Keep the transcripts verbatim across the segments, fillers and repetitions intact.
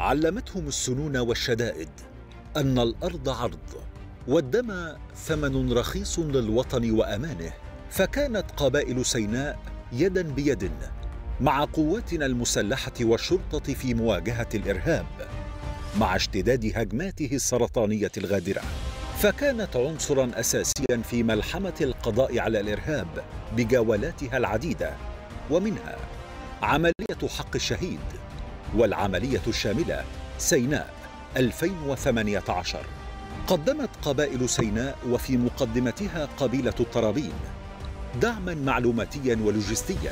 علمتهم السنون والشدائد أن الأرض عرض والدم ثمن رخيص للوطن وأمانه، فكانت قبائل سيناء يداً بيد مع قواتنا المسلحة والشرطة في مواجهة الإرهاب مع اشتداد هجماته السرطانية الغادرة، فكانت عنصراً أساسياً في ملحمة القضاء على الإرهاب بجولاتها العديدة، ومنها عملية حق الشهيد والعملية الشاملة سيناء ألفين وثمانية عشر. قدمت قبائل سيناء وفي مقدمتها قبيلة الطرابين دعماً معلوماتياً ولوجستياً،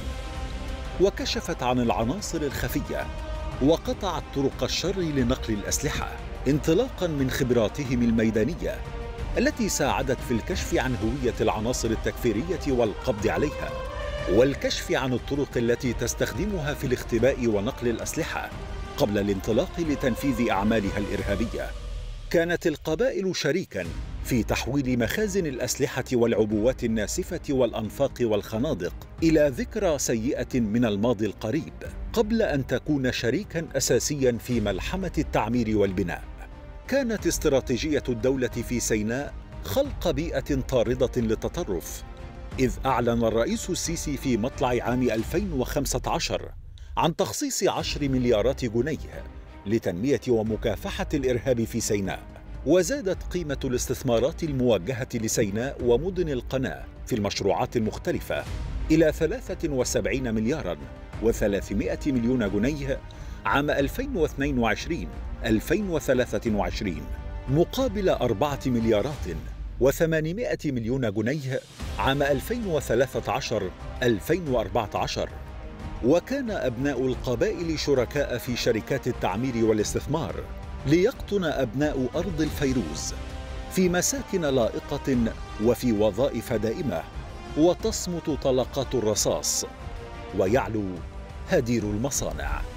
وكشفت عن العناصر الخفية وقطعت طرق الشر لنقل الأسلحة انطلاقاً من خبراتهم الميدانية التي ساعدت في الكشف عن هوية العناصر التكفيرية والقبض عليها، والكشف عن الطرق التي تستخدمها في الاختباء ونقل الأسلحة قبل الانطلاق لتنفيذ أعمالها الإرهابية. كانت القبائل شريكاً في تحويل مخازن الأسلحة والعبوات الناسفة والأنفاق والخنادق إلى ذكرى سيئة من الماضي القريب، قبل أن تكون شريكاً أساسياً في ملحمة التعمير والبناء. كانت استراتيجية الدولة في سيناء خلق بيئة طاردة للتطرف، إذ أعلن الرئيس السيسي في مطلع عام ألفين وخمسة عشر عن تخصيص عشر مليارات جنيه لتنمية ومكافحة الإرهاب في سيناء، وزادت قيمة الاستثمارات الموجهة لسيناء ومدن القناة في المشروعات المختلفة إلى ثلاثة وسبعين ملياراً وثلاثمائة مليون جنيه عام ألفين واثنين وعشرين ألفين وثلاثة وعشرين، مقابل أربعة مليارات وثمانمائة مليون جنيه عام ألفين وثلاثة عشر ألفين وأربعة عشر. وكان أبناء القبائل شركاء في شركات التعمير والاستثمار، ليقطن أبناء أرض الفيروز في مساكن لائقة وفي وظائف دائمة، وتصمت طلقات الرصاص ويعلو هدير المصانع.